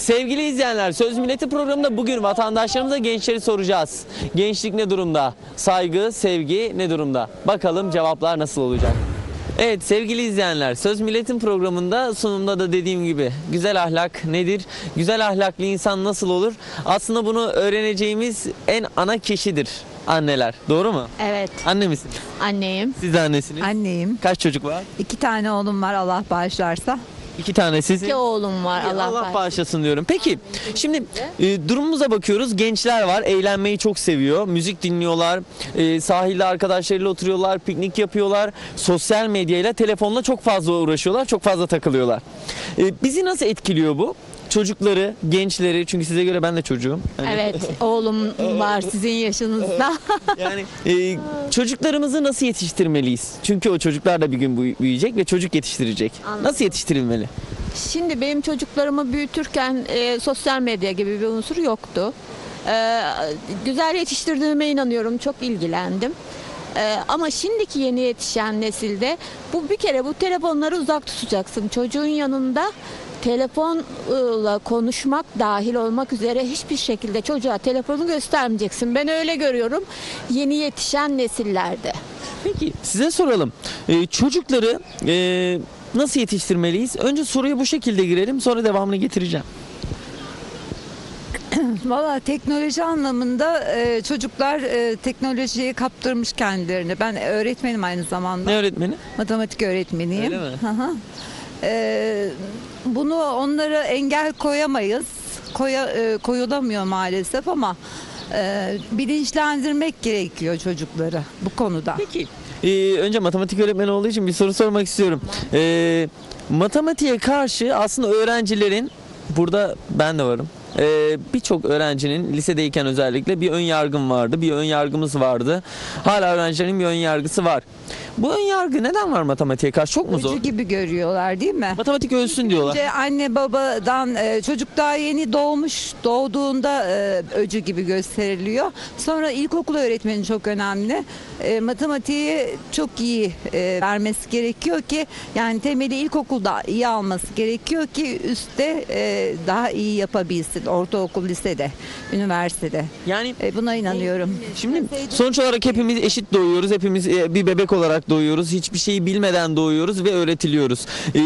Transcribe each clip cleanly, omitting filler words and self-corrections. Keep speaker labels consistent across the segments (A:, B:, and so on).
A: Sevgili izleyenler, Söz Milleti programında bugün vatandaşlarımıza gençleri soracağız. Gençlik ne durumda? Saygı, sevgi ne durumda? Bakalım cevaplar nasıl olacak? Evet sevgili izleyenler, Söz Milletin programında sunumda da dediğim gibi güzel ahlak nedir? Güzel ahlaklı insan nasıl olur? Aslında bunu öğreneceğimiz en ana kişidir anneler. Doğru mu?
B: Evet,
A: Anne misiniz?
B: anneyim.
A: Siz de annesiniz.
C: Anneyim.
A: Kaç çocuk var?
C: 2 tane oğlum var Allah bağışlarsa.
A: 2 tane sizin.
B: 2 oğlum var Allah,
A: Allah bağışlasın diyorum. Peki şimdi durumumuza bakıyoruz. Gençler var. Eğlenmeyi çok seviyor. Müzik dinliyorlar. Sahilde arkadaşlarıyla oturuyorlar. Piknik yapıyorlar. Sosyal medyayla, telefonla çok fazla uğraşıyorlar. Çok fazla takılıyorlar. Bizi nasıl etkiliyor bu? Çocukları, gençleri, çünkü size göre ben de çocuğum. Hani-
B: Evet, oğlum var sizin yaşınızda.
A: Yani çocuklarımızı nasıl yetiştirmeliyiz? Çünkü o çocuklar da bir gün büyüyecek ve çocuk yetiştirecek.
B: Anladım.
A: Nasıl yetiştirilmeli?
B: Şimdi benim çocuklarımı büyütürken sosyal medya gibi bir unsur yoktu. Güzel yetiştirdiğime inanıyorum, çok ilgilendim. Ama şimdiki yeni yetişen nesilde bu bir kere bu telefonları uzak tutacaksın. Çocuğun yanında telefonla konuşmak dahil olmak üzere hiçbir şekilde çocuğa telefonu göstermeyeceksin. Ben öyle görüyorum yeni yetişen nesillerde.
A: Peki size soralım. Çocukları nasıl yetiştirmeliyiz? Önce soruya bu şekilde girelim, sonra devamını getireceğim.
C: Valla teknoloji anlamında çocuklar teknolojiye kaptırmış kendilerini. Ben öğretmenim aynı zamanda.
A: Ne öğretmeni?
C: Matematik öğretmeniyim.
A: Öyle mi?
C: Hı hı. Bunu onlara engel koyamayız. Koyulamıyor maalesef ama bilinçlendirmek gerekiyor çocukları bu konuda.
A: Peki. Önce matematik öğretmeni olduğu için bir soru sormak istiyorum. Matematiğe karşı aslında öğrencilerin, burada ben de varım. Birçok öğrencinin lisedeyken özellikle bir ön yargım vardı, bir ön yargımız vardı. Hala öğrencilerin bir ön yargısı var. Bu ön yargı neden var matematiğe karşı? Çok mu zor?
C: Öcü gibi görüyorlar değil mi?
A: Matematik ölsün diyorlar.
C: Önce anne babadan çocuk daha yeni doğduğunda öcü gibi gösteriliyor. Sonra ilkokul öğretmeni çok önemli. Matematiği çok iyi vermesi gerekiyor ki, yani temeli ilkokulda iyi alması gerekiyor ki üstte daha iyi yapabilsin. Ortaokul, lisede, üniversitede.
A: Yani
C: Buna inanıyorum.
A: şimdi sonuç olarak hepimiz eşit doğuyoruz. Hepimiz bir bebek olarak doğuyoruz. Hiçbir şeyi bilmeden doğuyoruz ve öğretiliyoruz.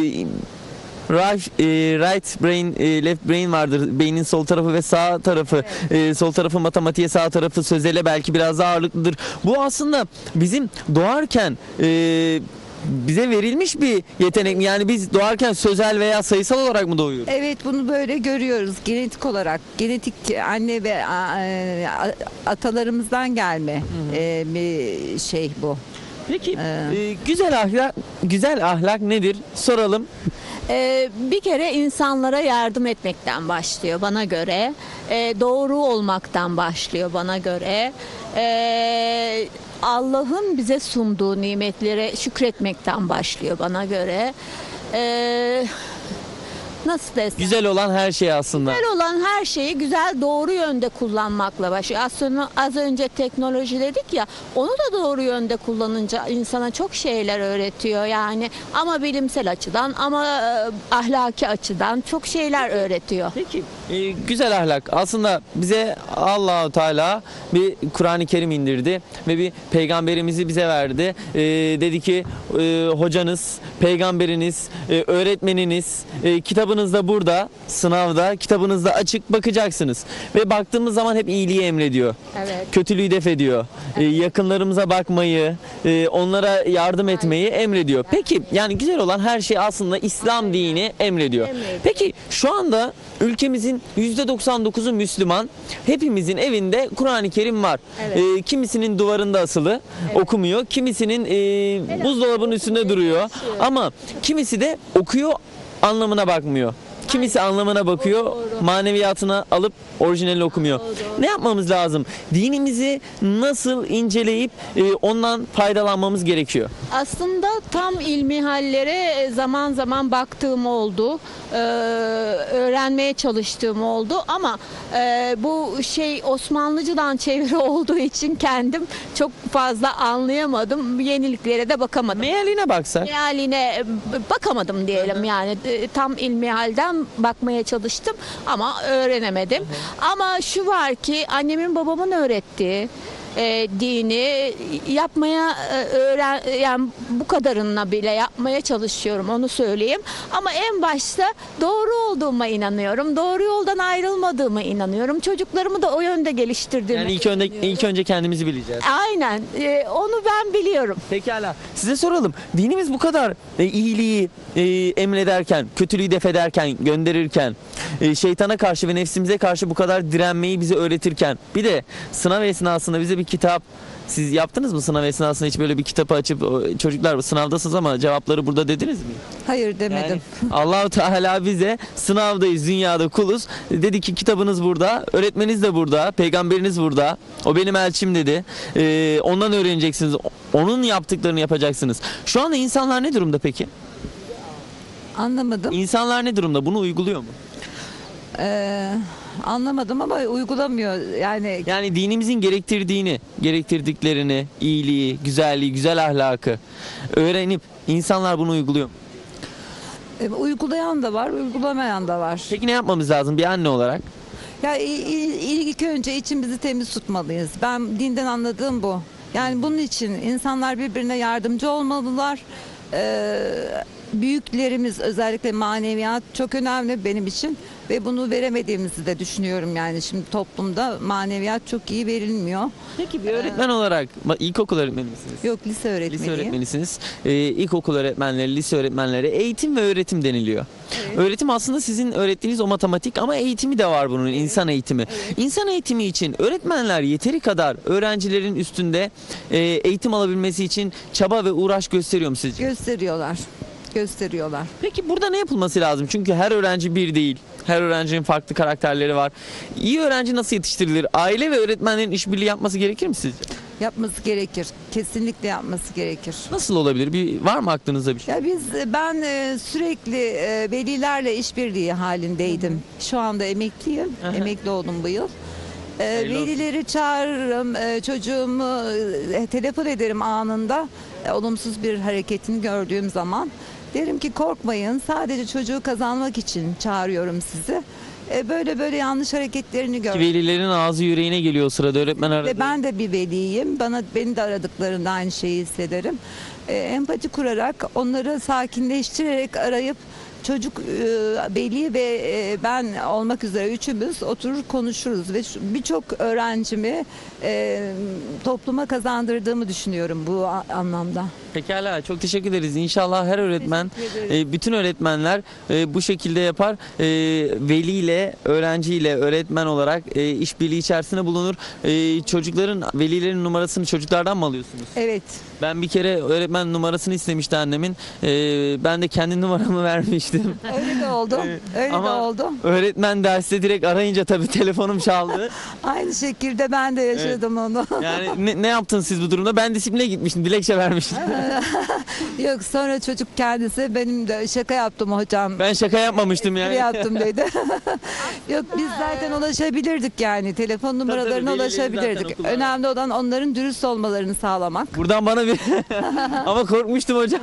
A: Right brain, left brain vardır. Beynin sol tarafı ve sağ tarafı. Sol tarafı matematiğe, sağ tarafı sözele belki biraz daha ağırlıklıdır. Bu aslında bizim doğarken bize verilmiş bir yetenek mi? Yani biz doğarken sözel veya sayısal olarak mı doğuyoruz?
C: Evet, bunu böyle görüyoruz genetik olarak. Genetik anne ve atalarımızdan gelme bir şey bu.
A: Peki güzel ahlak nedir? Soralım.
B: Bir kere insanlara yardım etmekten başlıyor bana göre. Doğru olmaktan başlıyor bana göre. Allah'ın bize sunduğu nimetlere şükretmekten başlıyor bana göre. Nasıl desem?
A: Güzel olan her şey aslında.
B: Güzel olan her şeyi güzel, doğru yönde kullanmakla başlıyor. Aslında az önce teknoloji dedik ya, onu da doğru yönde kullanınca insana çok şeyler öğretiyor yani, ama bilimsel açıdan ama ahlaki açıdan çok şeyler öğretiyor.
A: Peki güzel ahlak aslında bize Allah-u Teala bir Kur'an-ı Kerim indirdi ve bir peygamberimizi bize verdi. Dedi ki hocanız, peygamberiniz, öğretmeniniz, kitabınız da burada, sınavda kitabınızda açık, bakacaksınız ve baktığımız zaman hep iyiliği emrediyor.
B: Evet.
A: Kötülüğü def ediyor. Yakınlarımıza bakmayı, onlara yardım etmeyi emrediyor. Peki yani güzel olan her şey aslında İslam dini emrediyor. Peki şu anda ülkemizin %99'u Müslüman. Hepimizin evinde Kur'an-ı Kerim var.
B: Evet.
A: Kimisinin duvarında asılı, okumuyor. Kimisinin buzdolabının üstünde duruyor. Ama kimisi de okuyor, anlamına bakmıyor. Kimisi anlamına bakıyor, maneviyatına alıp orijinalini okumuyor. Ne yapmamız lazım? Dinimizi nasıl inceleyip ondan faydalanmamız gerekiyor?
B: Aslında tam ilmihallere zaman zaman baktığım oldu, öğrenmeye çalıştığım oldu ama bu şey Osmanlıcıdan çeviri olduğu için kendim çok fazla anlayamadım, yeniliklere de bakamadım.
A: Mealine baksak?
B: Mealine bakamadım diyelim yani, tam ilmihalden kendim bakmaya çalıştım ama öğrenemedim. Ama şu var ki annemin babamın öğrettiği dini yapmaya yani bu kadarına bile yapmaya çalışıyorum, onu söyleyeyim. Ama en başta doğru olduğuma inanıyorum. Doğru yoldan ayrılmadığıma inanıyorum. Çocuklarımı da o yönde geliştirdiğime
A: Yani
B: inanıyorum.
A: ilk önce kendimizi bileceğiz.
B: Aynen. Onu ben biliyorum.
A: Pekala. Size soralım. Dinimiz bu kadar iyiliği emrederken, kötülüğü def ederken, gönderirken, şeytana karşı ve nefsimize karşı bu kadar direnmeyi bize öğretirken, bir de sınav esnasında bize bir kitap, siz yaptınız mı sınav esnasında hiç böyle bir kitabı açıp çocuklar sınavdasınız ama cevapları burada dediniz mi?
C: Hayır demedim.
A: Yani Allah-u Teala bize sınavdayız, dünyada kuluz. Dedi ki kitabınız burada, öğretmeniniz de burada, peygamberiniz burada. O benim elçim dedi. Ondan öğreneceksiniz. Onun yaptıklarını yapacaksınız. Şu anda insanlar ne durumda peki?
C: Anlamadım.
A: İnsanlar ne durumda? Bunu uyguluyor mu?
C: Anlamadım ama uygulamıyor.
A: Yani dinimizin gerektirdiklerini, iyiliği, güzelliği, güzel ahlakı öğrenip insanlar bunu uyguluyor mu?
C: Uygulayan da var, uygulamayan da var.
A: Peki ne yapmamız lazım bir anne olarak?
C: Ya ilk önce içimizi temiz tutmalıyız. Ben dinden anladığım bu. Yani bunun için insanlar birbirine yardımcı olmalılar. Büyüklerimiz, özellikle maneviyat çok önemli benim için ve bunu veremediğimizi de düşünüyorum. Yani şimdi toplumda maneviyat çok iyi verilmiyor.
A: Peki bir öğretmen olarak ilkokul öğretmeni misiniz?
C: Yok, lise öğretmeniyim.
A: Lise öğretmenisiniz. İlkokul öğretmenleri, lise öğretmenleri eğitim ve öğretim deniliyor.
C: Evet.
A: Öğretim aslında sizin öğrettiğiniz o matematik ama eğitimi de var bunun, insan eğitimi. İnsan eğitimi için öğretmenler yeteri kadar öğrencilerin üstünde eğitim alabilmesi için çaba ve uğraş gösteriyor mu sizce?
C: Gösteriyorlar.
A: Peki burada ne yapılması lazım? Çünkü her öğrenci bir değil. Her öğrencinin farklı karakterleri var. İyi öğrenci nasıl yetiştirilir? Aile ve öğretmenlerin işbirliği yapması gerekir mi sizce?
C: Yapması gerekir. Kesinlikle yapması gerekir.
A: Nasıl olabilir? Var mı aklınızda bir şey?
C: Ya ben sürekli velilerle işbirliği halindeydim. Şu anda emekliyim.
A: Aha.
C: Emekli oldum bu yıl.
A: Hayırlı olsun.
C: Velileri çağırırım, çocuğumu telefon ederim anında. Olumsuz bir hareketini gördüğüm zaman. Derim ki korkmayın, sadece çocuğu kazanmak için çağırıyorum sizi. Böyle yanlış hareketlerini gördüm.
A: Velilerin ağzı yüreğine geliyor o sırada öğretmen aradı.
C: Ve ben de bir veliyim. Beni de aradıklarında aynı şeyi hissederim. Empati kurarak, onları sakinleştirerek arayıp çocuk, veli ve ben olmak üzere üçümüz oturur konuşuruz ve birçok öğrencimi topluma kazandırdığımı düşünüyorum bu anlamda.
A: Pekala, çok teşekkür ederiz. İnşallah her öğretmen, bütün öğretmenler bu şekilde yapar. Veliyle, öğrenciyle, öğretmen olarak işbirliği içerisinde bulunur. Çocukların, velilerin numarasını çocuklardan mı alıyorsunuz?
C: Evet.
A: Ben bir kere öğretmen numarasını istemişti annemin. Ben de kendi numaramı vermiştim.
C: Öyle de oldu. Öyle
A: Ama
C: de oldu.
A: öğretmen derste direkt arayınca tabii telefonum çaldı.
C: Aynı şekilde ben de yaşadım onu.
A: Yani ne yaptınız siz bu durumda? Ben disipline gitmiştim, dilekçe vermiştim.
C: Yok, sonra çocuk kendisi benim de şaka yaptım hocam.
A: Ben şaka yapmamıştım yani.
C: Yaptım dedi. Yok, biz zaten ulaşabilirdik yani. Telefon numaralarına
A: velilerin
C: ulaşabilirdik.
A: zaten okulda.
C: Önemli olan onların dürüst olmalarını sağlamak.
A: Buradan bana bir... Ama korkmuştum hocam.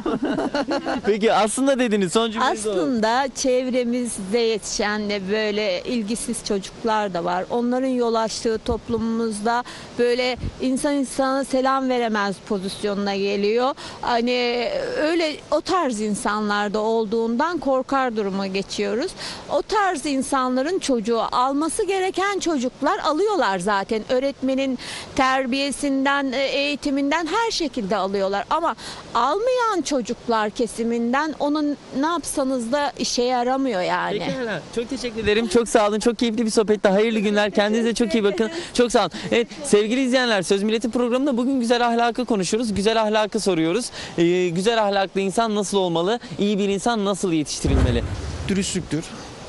A: Peki aslında dediniz son cümleniz o.
B: Aslında çevremizde yetişen de böyle ilgisiz çocuklar da var. Onların yol açtığı toplumumuzda böyle insan insana selam veremez pozisyonuna geliyor. Hani öyle o tarz insanlarda olduğundan korkar duruma geçiyoruz. O tarz insanların çocuğu alması gereken çocuklar alıyorlar zaten. Öğretmenin terbiyesinden, eğitiminden her şekilde alıyorlar. Ama almayan çocuklar kesiminden onun ne yapsanız da işe yaramıyor yani.
A: Pekala. Çok teşekkür ederim. Çok sağ olun. Çok keyifli bir sohbetti. Hayırlı günler. Kendinize çok iyi bakın. Çok sağ olun. Evet sevgili izleyenler, Söz Milleti programında bugün güzel ahlakı konuşuyoruz. Güzel ahlakı soruyoruz. Güzel ahlaklı insan nasıl olmalı? İyi bir insan nasıl yetiştirilmeli?
D: Dürüstlüktür.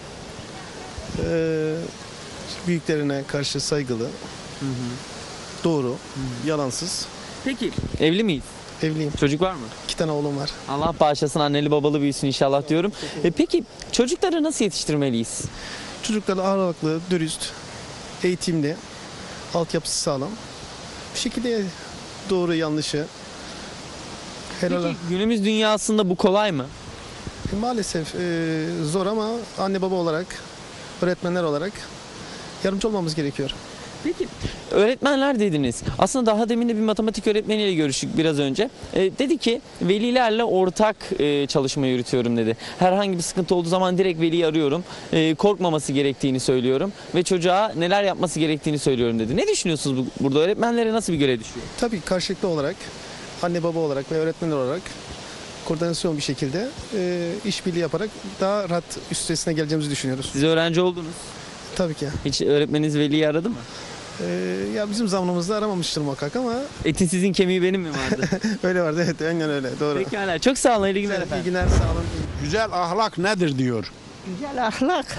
D: Büyüklerine karşı saygılı. Doğru. Yalansız.
A: Peki evli miyiz?
D: Evliyim.
A: Çocuk var mı?
D: 2 tane oğlum var.
A: Allah bağışlasın, anneli babalı büyüsün inşallah diyorum. Peki çocukları nasıl yetiştirmeliyiz?
D: Çocuklar ahlaklı, dürüst, eğitimli, altyapısı sağlam. Bir şekilde doğru yanlışı helal.
A: Peki günümüz dünyasında bu kolay mı?
D: Maalesef zor ama anne baba olarak, öğretmenler olarak yardımcı olmamız gerekiyor.
A: Peki öğretmenler dediniz. Aslında daha demin de bir matematik öğretmeniyle görüştük biraz önce. Dedi ki velilerle ortak çalışma yürütüyorum dedi. Herhangi bir sıkıntı olduğu zaman direkt veliyi arıyorum. Korkmaması gerektiğini söylüyorum ve çocuğa neler yapması gerektiğini söylüyorum dedi. Ne düşünüyorsunuz burada? Öğretmenlere nasıl bir görev düşüyor?
D: Tabii karşılıklı olarak, anne baba olarak ve öğretmenler olarak koordinasyon bir şekilde işbirliği yaparak daha rahat üstesine geleceğimizi düşünüyoruz.
A: Siz öğrenci oldunuz.
D: Tabii ki.
A: Hiç öğretmeniniz veliyi aradı mı?
D: Ya bizim zamanımızda aramamıştır muhakkak ama
A: Etin sizin kemiği benim mi vardı?
D: öyle vardı, evet, aynen öyle, doğru.
A: Pekala. Çok sağ olun. İyi günler
D: İyi
A: efendim.
D: günler, sağ olun.
E: Güzel ahlak nedir diyor.
F: Güzel ahlak.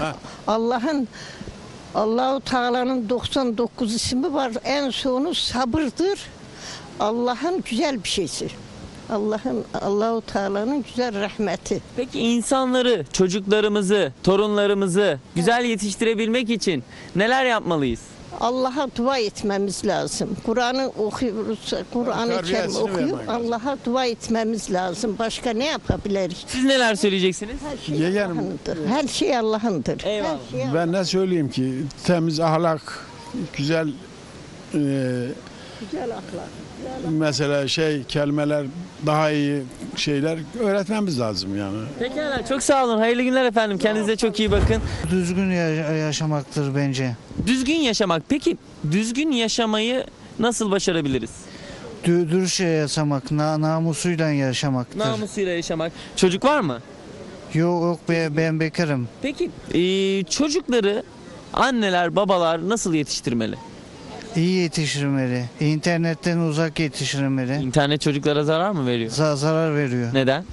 F: Allahu Teala'nın 99 ismi var. En sonu sabırdır. Allah'ın güzel bir şeysi. Allahu Teala'nın güzel rahmeti.
A: Peki insanları, çocuklarımızı, torunlarımızı güzel yetiştirebilmek için neler yapmalıyız?
F: Allah'a dua etmemiz lazım. Kur'an'ı okuyoruz, Kur'an-ı Kerim
E: Terbiyesini
F: okuyor.
E: vermek lazım.
F: Allah'a dua etmemiz lazım. Başka ne yapabiliriz?
A: Siz neler söyleyeceksiniz?
F: Her şey
E: Yeğenim.
F: Allah'ındır. Her şey Allah'ındır.
A: Eyvallah.
F: Her şey
E: Ben ne söyleyeyim ki temiz ahlak, güzel
F: güzel ahlak.
E: mesela kelimeler daha iyi şeyler öğretmemiz lazım yani.
A: Pekala. Çok sağ olun. Hayırlı günler efendim. Kendinize çok iyi bakın.
G: Düzgün yaşamaktır bence.
A: Düzgün yaşamak. Peki düzgün yaşamayı nasıl başarabiliriz?
G: Dürüstçe yaşamak, namusuyla yaşamaktır.
A: Namusuyla yaşamak. Çocuk var mı?
G: Yok ben bekarım.
A: Peki çocukları anneler, babalar nasıl yetiştirmeli?
G: İyi yetiştirmeli. İnternetten uzak yetiştirmeli.
A: İnternet çocuklara zarar mı veriyor?
G: Zarar veriyor.
A: Neden?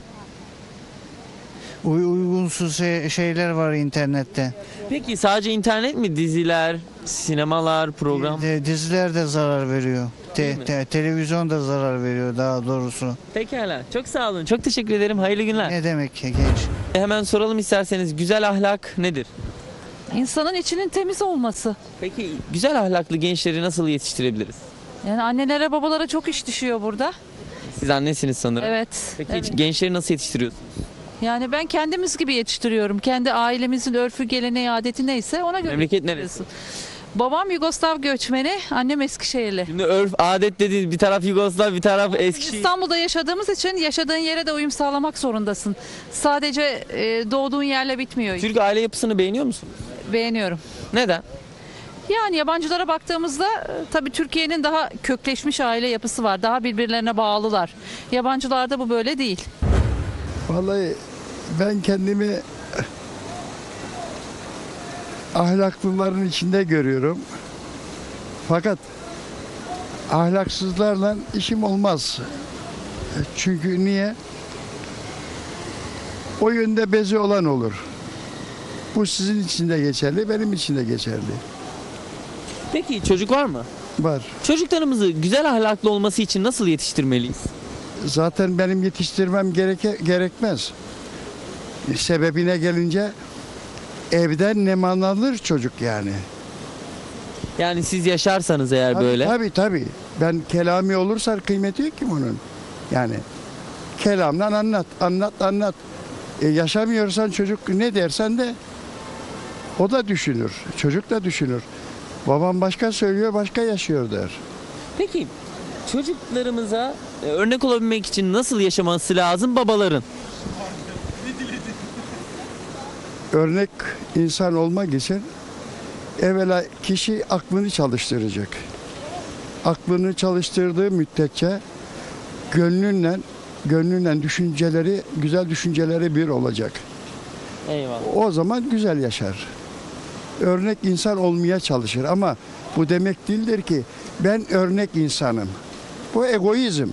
G: Uygunsuz şeyler var internette.
A: Peki sadece internet mi? Diziler, sinemalar, program?
G: Diziler de zarar veriyor.
A: Değil mi?
G: Televizyon da zarar veriyor daha doğrusu.
A: Pekala. Çok sağ olun. Çok teşekkür ederim. Hayırlı günler.
G: Ne demek genç?
A: Hemen soralım isterseniz. Güzel ahlak nedir?
H: İnsanın içinin temiz olması.
A: Peki güzel ahlaklı gençleri nasıl yetiştirebiliriz?
H: Yani annelere babalara çok iş düşüyor burada.
A: Siz annesiniz sanırım.
H: Evet.
A: Peki
H: evet.
A: hiç gençleri nasıl yetiştiriyorsunuz?
H: Yani ben kendimiz gibi yetiştiriyorum. Kendi ailemizin örfü, geleneği, adeti neyse ona göre.
A: Memleket
H: yetiştiriyorsun. Babam Yugoslav göçmeni, annem Eskişehirli.
A: Şimdi örf, adet dedi bir taraf Yugoslav, bir taraf Eskişehir.
H: İstanbul'da yaşadığımız için yaşadığın yere de uyum sağlamak zorundasın. Sadece doğduğun yerle bitmiyor.
A: Türk aile yapısını beğeniyor musunuz?
H: Beğeniyorum.
A: Neden?
H: Yani yabancılara baktığımızda tabii Türkiye'nin daha kökleşmiş aile yapısı var. Daha birbirlerine bağlılar. Yabancılarda bu böyle değil.
I: Vallahi ben kendimi ahlaklıların içinde görüyorum. Fakat ahlaksızlarla işim olmaz. Çünkü niye? O yönde bezi olan olur. Bu sizin için de geçerli, benim için de geçerli.
A: Peki çocuk var mı?
I: Var.
A: Çocuklarımızı güzel ahlaklı olması için nasıl yetiştirmeliyiz?
I: Zaten benim yetiştirmem gerekmez. Sebebine gelince evden neman alır çocuk yani.
A: Yani siz yaşarsanız eğer
I: Tabii,
A: böyle.
I: Tabii. Ben kelami olursa kıymeti yok ki bunun. Yani kelamla anlat. Yaşamıyorsan çocuk ne dersen de o da düşünür. Çocuk da düşünür. Babam başka söylüyor, başka yaşıyor der.
A: Peki çocuklarımıza örnek olabilmek için nasıl yaşaması lazım babaların?
I: Örnek insan olmak için evvela kişi aklını çalıştıracak. Aklını çalıştırdığı müddetçe gönlünle düşünceleri, güzel düşünceleri bir olacak.
A: Eyvallah.
I: O zaman güzel yaşar. Örnek insan olmaya çalışır ama bu demek değildir ki ben örnek insanım. Bu egoizm.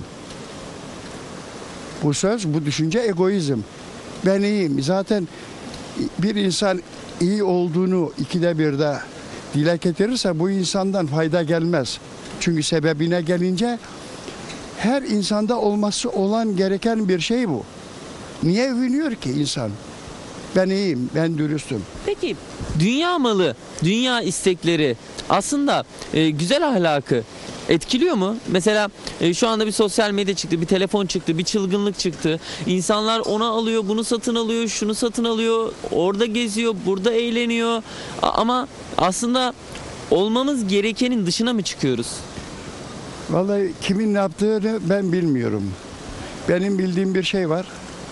I: Bu söz, bu düşünce egoizm. Ben iyiyim. Zaten bir insan iyi olduğunu ikide birde dile getirirse bu insandan fayda gelmez. Çünkü sebebine gelince her insanda olması olan gereken bir şey bu. Niye övünüyor ki insan? Ben iyiyim, ben dürüstüm.
A: Peki dünya malı, dünya istekleri aslında güzel ahlakı etkiliyor mu? Mesela şu anda bir sosyal medya çıktı, bir telefon çıktı, bir çılgınlık çıktı. İnsanlar onu alıyor, bunu satın alıyor, şunu satın alıyor, orada geziyor, burada eğleniyor. Ama aslında olmamız gerekenin dışına mı çıkıyoruz?
I: Vallahi kimin ne yaptığını ben bilmiyorum. Benim bildiğim bir şey var.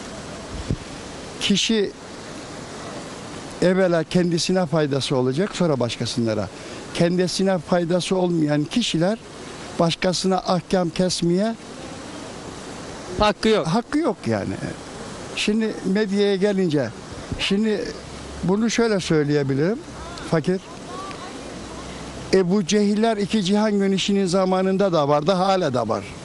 I: Kişi evvela kendisine faydası olacak, sonra başkasına. Kendisine faydası olmayan kişiler başkasına ahkam kesmeye
A: Hakkı yok.
I: hakkı yok yani. Şimdi medyaya gelince, şimdi bunu şöyle söyleyebilirim fakir. Ebu Cehiller iki cihan güneşinin zamanında da vardı, hala da var.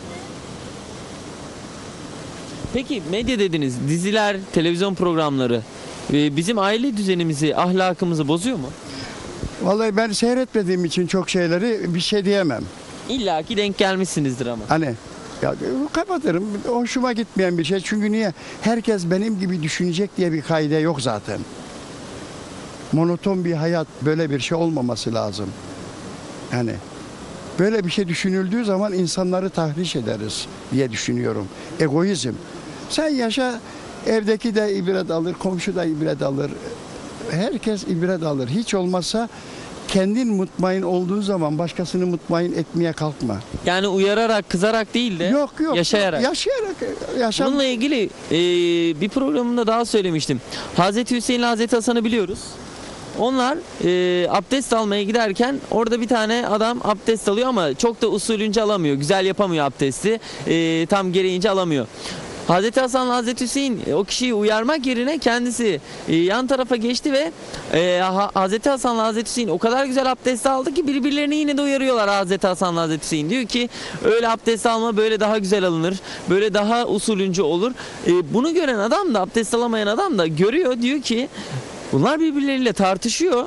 A: Peki medya dediniz, diziler, televizyon programları bizim aile düzenimizi, ahlakımızı bozuyor mu?
I: Vallahi ben seyretmediğim için çok şeyleri bir şey diyemem.
A: İlla ki denk gelmişsinizdir ama.
I: Hani ya kapatırım. Hoşuma gitmeyen bir şey. Çünkü niye? Herkes benim gibi düşünecek diye bir kaide yok zaten. Monoton bir hayat, böyle bir şey olmaması lazım. Yani böyle bir şey düşünüldüğü zaman insanları tahriş ederiz diye düşünüyorum. Egoizm. Sen yaşa, evdeki de ibret alır, komşu da ibret alır. Herkes ibret alır. Hiç olmazsa kendin mutmain olduğun zaman başkasını mutmain etmeye kalkma.
A: Yani uyararak, kızarak değil de
I: Yok
A: yaşayarak.
I: Yaşayarak. Yaşam.
A: Bununla ilgili bir programımda daha söylemiştim. Hazreti Hüseyin ile Hazreti Hasan'ı biliyoruz. Onlar abdest almaya giderken orada bir tane adam abdest alıyor ama çok da usulünce alamıyor. Güzel yapamıyor abdesti. Tam gereğince alamıyor. Hazreti Hasan'la Hazreti Hüseyin o kişiyi uyarmak yerine kendisi yan tarafa geçti ve Hazreti Hasan'la Hazreti Hüseyin o kadar güzel abdest aldı ki birbirlerini yine de uyarıyorlar Hazreti Hasan'la Hazreti Hüseyin. Diyor ki öyle abdest alma, böyle daha güzel alınır, böyle daha usulünce olur. Bunu gören adam da, abdest alamayan adam da görüyor, diyor ki bunlar birbirleriyle tartışıyor.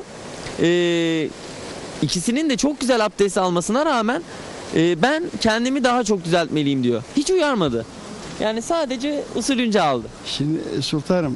A: İkisinin de çok güzel abdest almasına rağmen ben kendimi daha çok düzeltmeliyim diyor. Hiç uyarmadı. Yani sadece usulünce aldı.
I: Şimdi sultanım,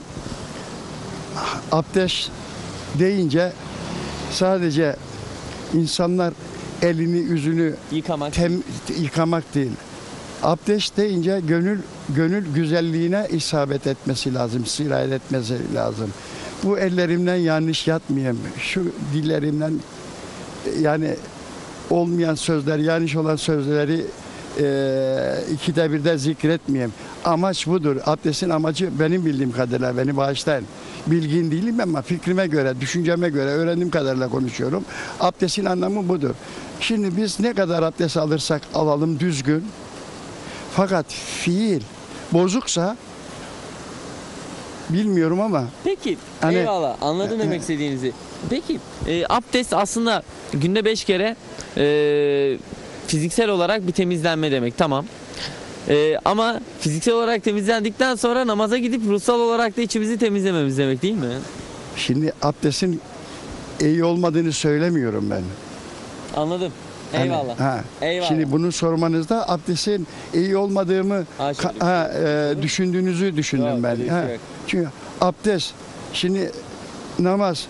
I: abdest deyince sadece insanlar elini yüzünü yıkamak değil. Abdest deyince gönül güzelliğine isabet etmesi lazım, sirayet etmesi lazım. Bu ellerimden yanlış yatmayayım, şu dillerimden yani olmayan sözler, yanlış olan sözleri ikide birde zikretmeyeyim. Amaç budur. Abdestin amacı benim bildiğim kadarıyla, beni bağışlayın. Bilgin değilim ama fikrime göre, düşünceme göre öğrendiğim kadarıyla konuşuyorum. Abdestin anlamı budur. Şimdi biz ne kadar abdest alırsak alalım düzgün. Fakat fiil bozuksa bilmiyorum ama.
A: Peki
I: Hani,
A: eyvallah, anladım demek istediğinizi. Peki abdest aslında günde 5 kere fiziksel olarak bir temizlenme demek, tamam. Ama fiziksel olarak temizlendikten sonra namaza gidip ruhsal olarak da içimizi temizlememiz demek değil mi?
I: Şimdi abdestin iyi olmadığını söylemiyorum ben.
A: Anladım.
I: Hani,
A: Eyvallah. Eyvallah.
I: Şimdi bunu sormanızda abdestin iyi olmadığımı düşündüğünüzü düşündüm
A: Yok,
I: ben.
A: öyle bir şey yok.
I: Çünkü abdest, şimdi namaz,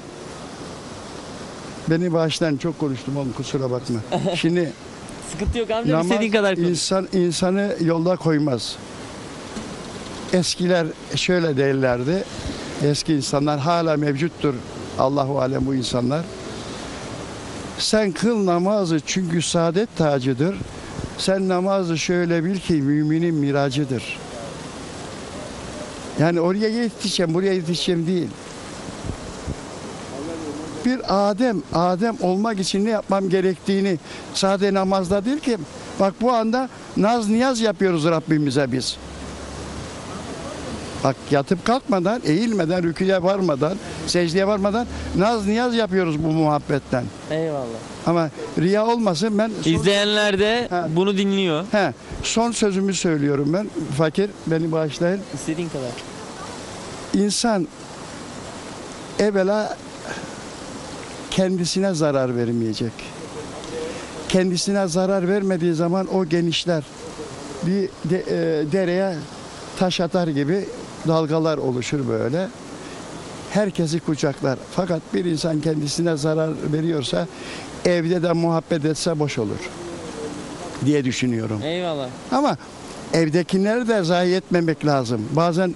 I: beni bağışlayın çok konuştum oğlum, kusura bakma. Şimdi
A: Sıkıntı yok amca,
I: namaz
A: istediğin kadar konuş.
I: insanı yolda koymaz. Eskiler şöyle değillerdi. Eski insanlar hala mevcuttur. Allahu alem bu insanlar. Sen kıl namazı çünkü saadet tacıdır. Sen namazı şöyle bil ki müminin miracıdır. Yani oraya yetişeceğim, buraya yetişeceğim değil. Bir Adem olmak için ne yapmam gerektiğini sadece namazda değil ki. Bak bu anda naz niyaz yapıyoruz Rabbimize biz. Bak yatıp kalkmadan, eğilmeden, rüküye varmadan, secdeye varmadan naz niyaz yapıyoruz bu muhabbetten.
A: Eyvallah.
I: Ama riya olmasın, ben
A: İzleyenler de bunu dinliyor.
I: son sözümü söylüyorum ben. Fakir, beni bağışlayın.
A: İstediğin kadar.
I: İnsan evvela kendisine zarar vermeyecek. Kendisine zarar vermediği zaman o genişler. Bir dereye taş atar gibi dalgalar oluşur böyle. herkesi kucaklar. Fakat bir insan kendisine zarar veriyorsa evde de muhabbet etse boş olur diye düşünüyorum.
A: Eyvallah.
I: Ama evdekileri de zayi etmemek lazım. Bazen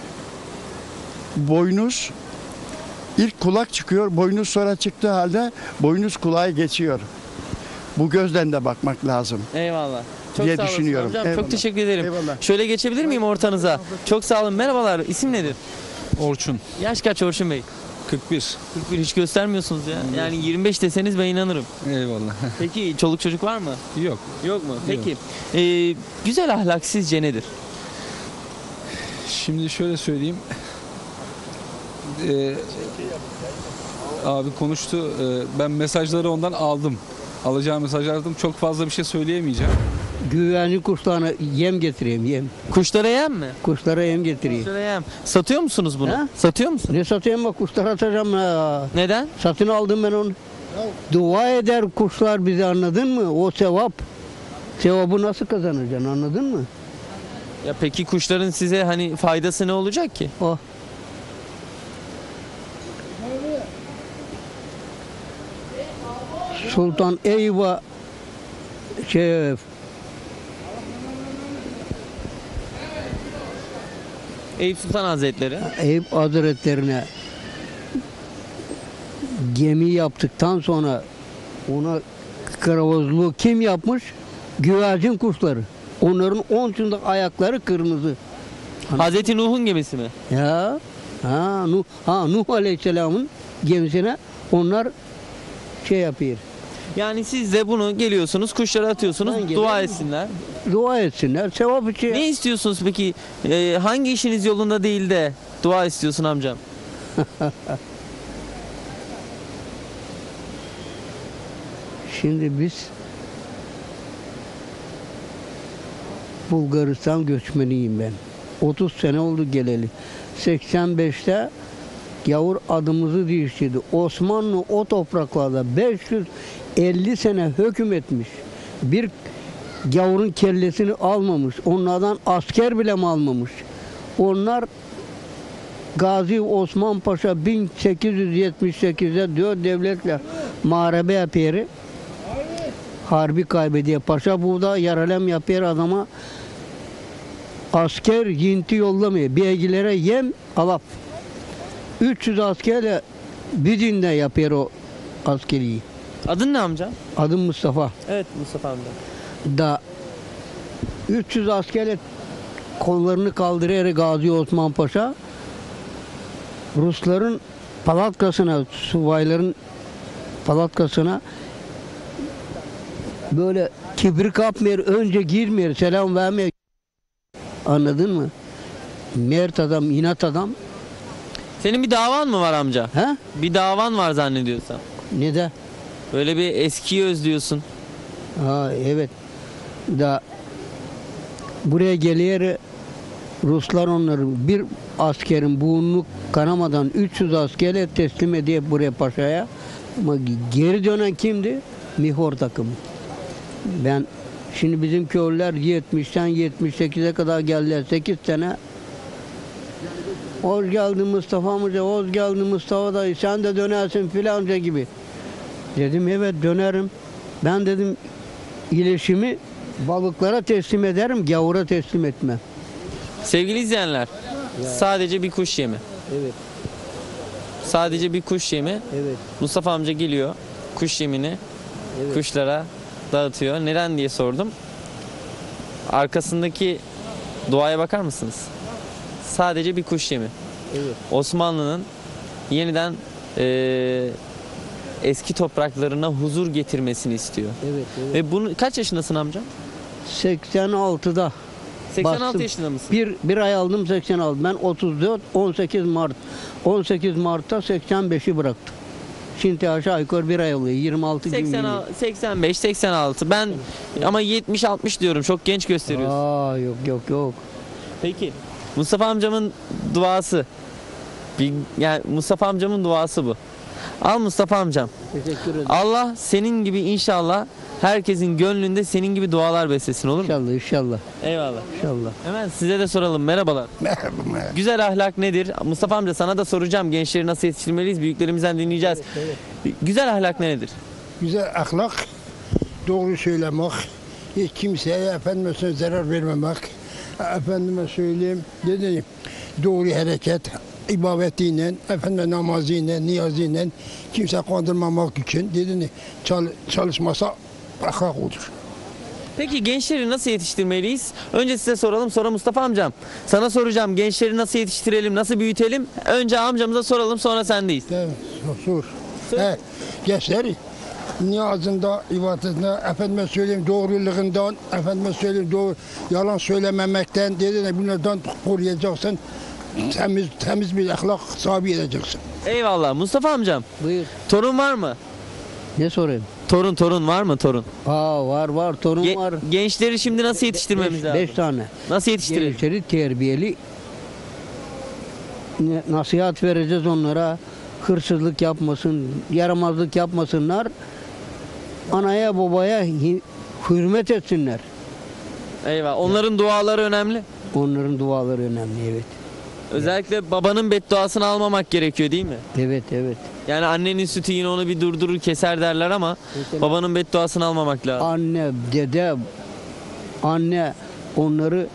I: boynuz ilk kulak çıkıyor, boynuz sonra çıktığı halde boynuz kulağa geçiyor. Bu gözden de bakmak lazım
A: Eyvallah. Çok
I: diye
A: sağ olasın
I: düşünüyorum.
A: amcam.
I: Eyvallah.
A: Çok teşekkür ederim.
I: Eyvallah.
A: Şöyle geçebilir miyim ortanıza? Çok sağ olun. Merhabalar. İsim nedir?
J: Orçun.
A: Yaş kaç Orçun Bey?
J: 41.
A: 41 hiç göstermiyorsunuz ya. Yani 25 deseniz ben inanırım.
J: Eyvallah.
A: Peki çoluk çocuk var mı?
J: Yok.
A: Yok mu? Peki. Güzel ahlak sizce nedir?
J: Şimdi şöyle söyleyeyim. Abi konuştu. Ben mesajları ondan aldım. Alacağım mesajları aldım. Çok fazla bir şey söyleyemeyeceğim.
K: Güvenlik kuşlarına yem getireyim, yem.
A: Kuşlara yem mi?
K: Kuşlara yem getireyim.
A: Kuşlara yem. Satıyor musunuz bunu?
K: Ha?
A: Satıyor musun?
K: Ne satayım bak, kuşlara atacağım ha.
A: Neden?
K: Satın aldım ben onu. Dua eder kuşlar bize, anladın mı? O sevap. Sevabı nasıl kazanacaksın, anladın mı?
A: Ya peki kuşların size hani faydası ne olacak ki?
K: O. Sultan Eyüp'e
A: Eyüp Sultan Hazretleri.
K: Eyüp Hazretlerine gemi yaptıktan sonra ona kılavuzluğu kim yapmış? Güvercin kuşları. Onların 10 ucunda ayakları kırmızı.
A: Hazreti Nuh'un gemisi mi?
K: Ya Nuh Aleyhisselam'ın gemisine onlar yapıyor.
A: Yani siz de bunu geliyorsunuz, kuşlara atıyorsunuz,
K: Ben
A: dua
K: geliyorum.
A: etsinler.
K: Dua etsinler, sevap için.
A: Ne istiyorsunuz peki? Hangi işiniz yolunda değil de dua istiyorsun amcam?
K: Şimdi biz Bulgaristan göçmeniyim ben. 30 sene oldu geleli. 85'te gavur adımızı değiştirdi. Osmanlı o topraklarda 550 sene hükmetmiş. Bir gavurun kellesini almamış. Onlardan asker bile mi almamış? Onlar Gazi Osman Paşa 1878'de 4 devletle muharebe yapıyor. Harbi kaybediyor. Paşa burada yaralem yapıyor adama. Asker yinti yollamıyor. Bilgilere yem alap. 300 askerle bir dinde yapıyor o askeriyi.
A: Adın ne amcam?
K: Adım Mustafa.
A: Evet Mustafa amca.
K: Da 300 askerle kollarını kaldırıyor Gazi Osman Paşa. Rusların palatkasına, subayların palatkasına böyle kibri kapmıyor, önce girmiyor, selam vermiyor. Anladın mı? Mert adam, inat adam.
A: Senin bir davan mı var amca?
K: He?
A: Bir davan var zannediyorsam.
K: Ne de?
A: Böyle bir eskiyi özlüyorsun.
K: Ha, evet. Da buraya geliyor Ruslar onları bir askerin burnunu kanamadan 300 askerle teslim ediyor buraya paşaya. Ama geri dönen kimdi? Mihor takımı. Ben şimdi bizim köylüler 70'ten 78'e kadar geldiler. 8 sene. Hoş geldin Mustafa amca, hoş geldin Mustafa dayı, sen de dönersin filanca gibi. Dedim evet dönerim. Ben dedim iletişimi balıklara teslim ederim, gavura teslim etmem.
A: Sevgili izleyenler, sadece bir kuş yemi.
K: Evet.
A: Sadece bir kuş yemi.
K: Evet.
A: Mustafa amca geliyor, kuş yemini
K: Evet.
A: kuşlara dağıtıyor. Neden diye sordum. Arkasındaki duaya bakar mısınız? Sadece bir kuş yemi.
K: Evet.
A: Osmanlı'nın yeniden eski topraklarına huzur getirmesini istiyor.
K: Evet, evet.
A: Ve bunu kaç yaşındasın amca?
K: 86'da
A: 86
K: bastım.
A: yaşında mısın?
K: Bir ay aldım 86. Ben 34, 18 Mart. 18 Mart'ta 85'i bıraktım. Şimdi aşağı yukarı bir ay oluyor. 26 gün.
A: 85, 86. Ben ama 70-60 diyorum. Çok genç gösteriyorsun.
K: Aa, yok.
A: Peki. Mustafa amcamın duası. Yani Mustafa amcamın duası bu. Al Mustafa amcam.
K: Teşekkür ederim.
A: Allah senin gibi inşallah herkesin gönlünde senin gibi dualar beslesin, olur mu?
K: İnşallah inşallah
A: Eyvallah.
K: inşallah.
A: Hemen size de soralım. Merhabalar.
I: Merhaba.
A: Güzel ahlak nedir? Mustafa amca sana da soracağım. Gençleri nasıl yetiştirmeliyiz? Büyüklerimizden dinleyeceğiz. Güzel ahlak nedir?
I: Güzel ahlak, doğru söylemek, hiç kimseye efendime zarar vermemek, efendime söyleyeyim, dediğim doğru hareket, ibadetiyle, efendime namazıyla, niyazıyla kimse kandırmamak için dediğim çalışmasa ahlak olur.
A: Peki gençleri nasıl yetiştirmeliyiz? Önce size soralım, sonra Mustafa amcam. Sana soracağım, gençleri nasıl yetiştirelim, nasıl büyütelim? Önce amcamıza soralım, sonra sendeyiz.
I: Evet, sor. He, gençleri niyazında, ibadetinde, efendime söyleyeyim doğruluğundan, efendime söyleyeyim doğru, yalan söylememekten, dediğine bunlardan koruyacaksın. Temiz bir ahlak sahibi edeceksin.
A: Eyvallah. Mustafa amcam,
K: Buyur.
A: torun var mı?
K: Ne sorayım?
A: Torun var mı torun?
K: Var torun var.
A: Gençleri şimdi nasıl yetiştirmemiz lazım?
K: 5 tane.
A: Nasıl yetiştirelim?
K: Gençleri terbiyeli nasihat vereceğiz onlara. Hırsızlık yapmasın, yaramazlık yapmasınlar. Anaya babaya hürmet etsinler.
A: Eyvallah. Onların duaları önemli.
K: Onların duaları önemli, evet.
A: Özellikle babanın bedduasını almamak gerekiyor değil mi?
K: Evet.
A: Yani annenin sütü yine onu bir durdurur keser derler ama babanın bedduasını almamak lazım.
K: Anne, dede, anne onları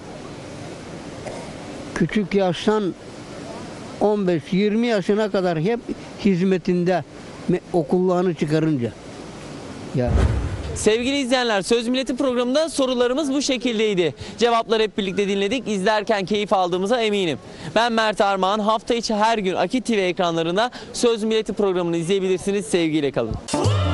K: küçük yaştan 15-20 yaşına kadar hep hizmetinde okullarını çıkarınca. Ya.
A: Sevgili izleyenler, Söz Milleti programında sorularımız bu şekildeydi. Cevapları hep birlikte dinledik. İzlerken keyif aldığımıza eminim. Ben Mert Armağan. Hafta içi her gün Akit TV ekranlarında Söz Milleti programını izleyebilirsiniz. Sevgiyle kalın.